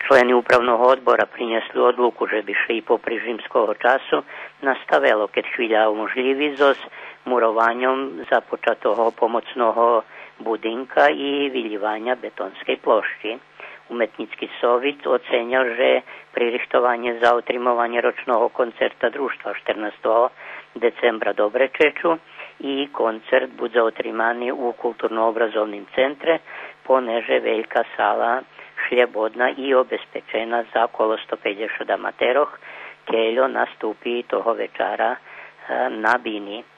Члени управного odbora принесли odluku, že by šli popri римського času nastavilo, keď chvíľa umožljivi s murovanjem započatого pomocného budinka i vyljivanja betonskej plošči. Umetnický sovjet ocenil, že pririštovanje za otrimovanje ročnog koncerta društva 14. decembra Dobrečeču i koncert bude otrimani u kulturno-obrazovnim centre, poneže veljka sala šljebodna i obezpečena za okolo 150 amateroh, keljo nastupi toho večara na bini.